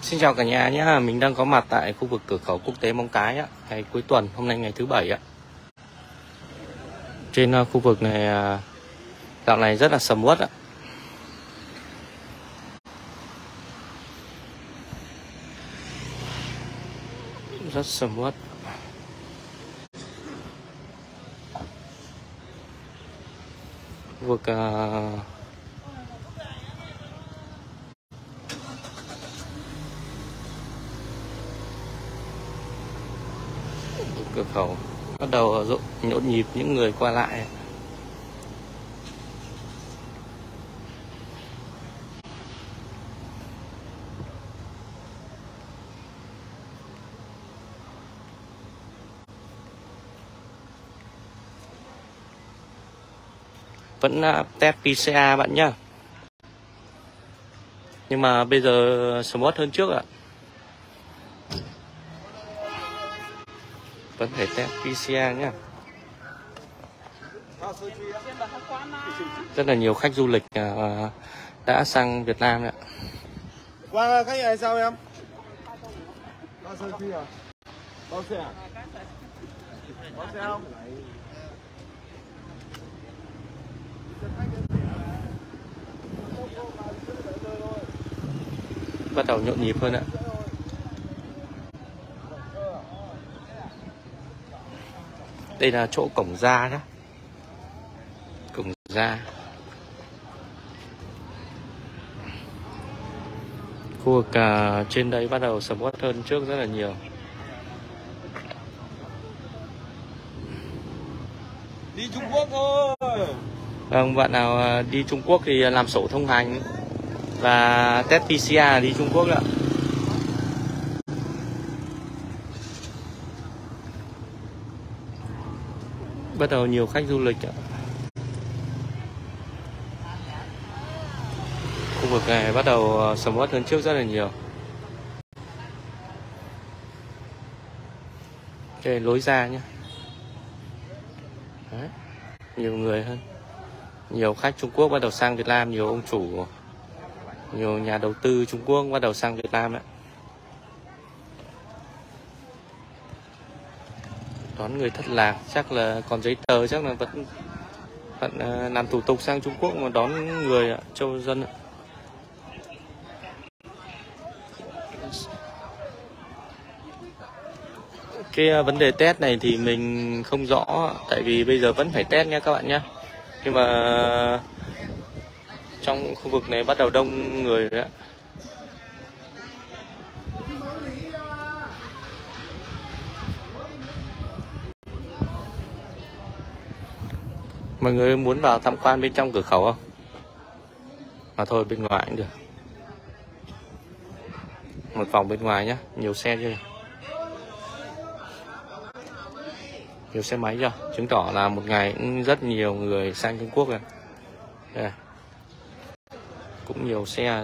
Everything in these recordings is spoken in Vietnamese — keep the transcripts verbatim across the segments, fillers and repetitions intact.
Xin chào cả nhà nhé, mình đang có mặt tại khu vực cửa khẩu quốc tế Móng Cái ạ, ngày cuối tuần, hôm nay ngày thứ bảy ạ. Trên uh, khu vực này uh, dạo này rất là sầm uất ạ. Rất sầm uất. Khu vực uh, cửa khẩu bắt đầu rộn nhộn nhịp những người qua lại. Vẫn test pê xê rờ bạn nhá. Nhưng mà bây giờ smart hơn trước ạ. Vẫn phải test pê xê rờ nhá. Rất là nhiều khách du lịch đã sang Việt Nam ạ. Qua khách này sao em? Bao xe phi à? Bao xe à? Bao xe không? Bắt đầu nhộn nhịp hơn ạ. Đây là chỗ cổng ra nhé. Cổng ra. Khu vực uh, trên đây bắt đầu sầm uất hơn trước rất là nhiều. Đi Trung Quốc thôi. Vâng, bạn nào đi Trung Quốc thì làm sổ thông hành và test pê xê rờ đi Trung Quốc ạ. Bắt đầu nhiều khách du lịch ạ. Khu vực này bắt đầu sầm uất hơn trước rất là nhiều. Đây lối ra nhé. Đấy, nhiều người hơn. Nhiều khách Trung Quốc bắt đầu sang Việt Nam, nhiều ông chủ, nhiều nhà đầu tư Trung Quốc bắt đầu sang Việt Nam ạ. Đón người thất lạc, chắc là còn giấy tờ, chắc là vẫn vẫn uh, làm thủ tục sang Trung Quốc mà đón người ạ, châu dân ạ. Cái uh, vấn đề test này thì mình không rõ, tại vì bây giờ vẫn phải test nha các bạn nhé. Nhưng mà trong khu vực này bắt đầu đông người rồi ạ. Mọi người muốn vào tham quan bên trong cửa khẩu không? Mà thôi bên ngoài cũng được. Một vòng bên ngoài nhé, nhiều xe chưa? Nhiều xe máy chưa? Chứng tỏ là một ngày cũng rất nhiều người sang Trung Quốc rồi. Đây. Cũng nhiều xe đấy.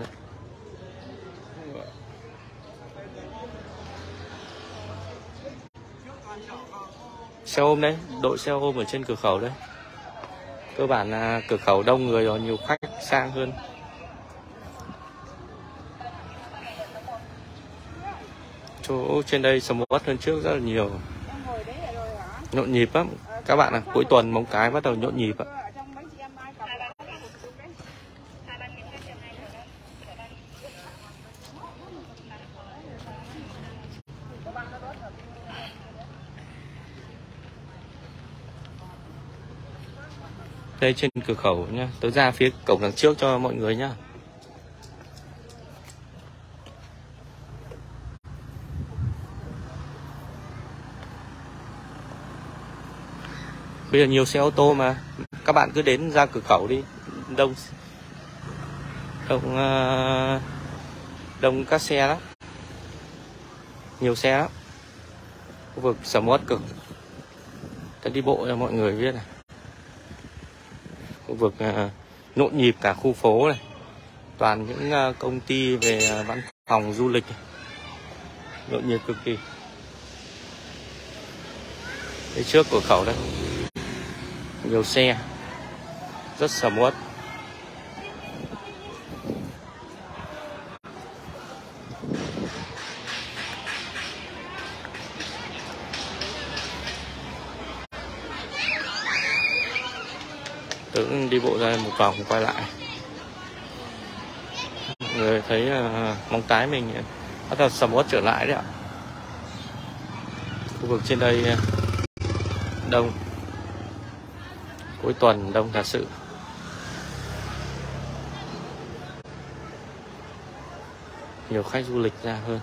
Xe ôm đấy, đội xe ôm ở trên cửa khẩu đấy. Cơ bản là cửa khẩu đông người rồi, nhiều khách sang hơn. Chỗ trên đây sầm uất hơn trước rất là nhiều. Nhộn nhịp lắm. Các bạn ạ, cuối tuần Móng Cái bắt đầu nhộn nhịp ạ. Đây trên cửa khẩu nhá, tôi ra phía cổng đằng trước cho mọi người nhá. Bây giờ nhiều xe ô tô mà, các bạn cứ đến ra cửa khẩu đi, đông đông uh, đông các xe lắm, nhiều xe lắm. Khu vực sầm uất cực. Tôi đi bộ cho mọi người biết này. Khu vực uh, nhộn nhịp cả khu phố này, toàn những uh, công ty về văn phòng du lịch, nhộn nhịp cực kỳ. Đây trước cửa khẩu đây, nhiều xe, rất sầm uất. Tớ cũng đi bộ ra một vòng quay lại. Mọi người thấy uh, Móng Cái mình bắt đầu sầm uất trở lại đấy ạ. Khu vực trên đây đông, cuối tuần đông thật sự. Nhiều khách du lịch ra hơn.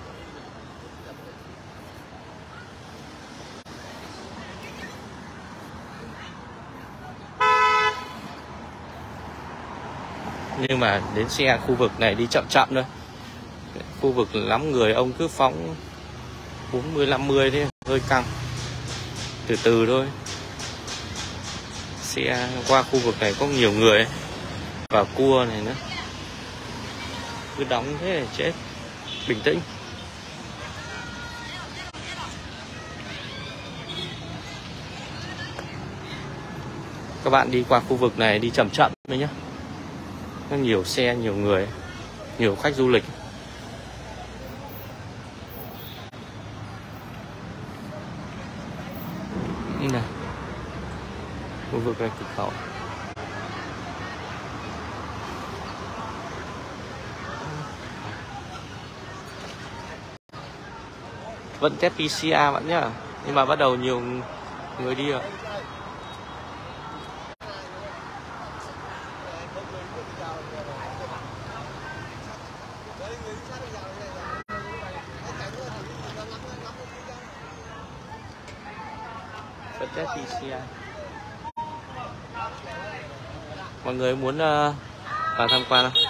Nhưng mà đến xe khu vực này đi chậm chậm thôi. Khu vực lắm người ông cứ phóng bốn mươi năm mươi thế, hơi căng. Từ từ thôi. Xe qua khu vực này có nhiều người ấy. Và cua này nữa. Cứ đóng thế này chết. Bình tĩnh. Các bạn đi qua khu vực này đi chậm chậm thôi nhé. Có nhiều xe, nhiều người, nhiều khách du lịch. Như này, khu vực này cửa khẩu. Vẫn test pê xê rờ bạn nhá, nhưng mà bắt đầu nhiều người đi rồi. Vẫn test pê xê rờ. Mọi người muốn uh, vào tham quan không?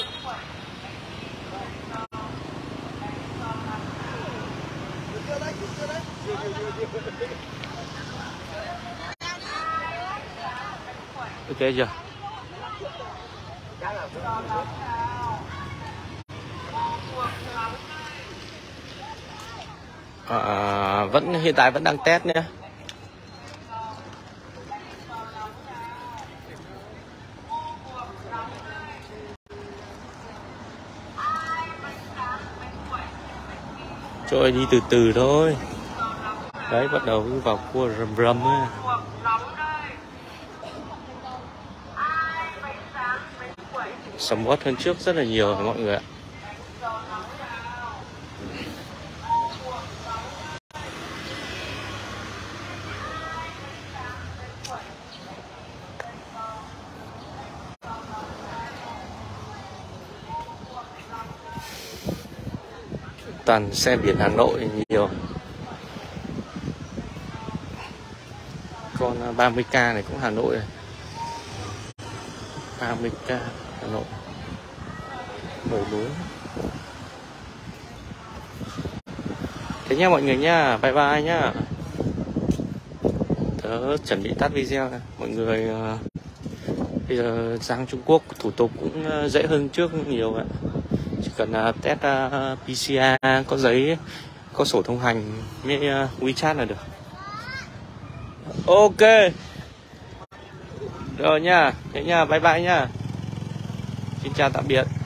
Ok chưa? À, vẫn hiện tại vẫn đang test nhé. Trôi đi từ từ thôi. Đấy, bắt đầu vào cua rầm rầm ấy. Sầm uất hơn trước rất là nhiều mọi người ạ. Toàn xe biển Hà Nội nhiều. Con ba mươi k này cũng Hà Nội này. ba mươi k Hà Nội. Đồi núi. Thế nha mọi người nha, bye bye nhá. Tớ chuẩn bị tắt video này. Mọi người uh, bây giờ sang Trung Quốc thủ tục cũng uh, dễ hơn trước nhiều ạ. Chỉ cần uh, test uh, pê xê rờ, có giấy, có sổ thông hành với uh, WeChat là được. Ok. Rồi nha, thế nha, bye bye nha. Xin chào tạm biệt.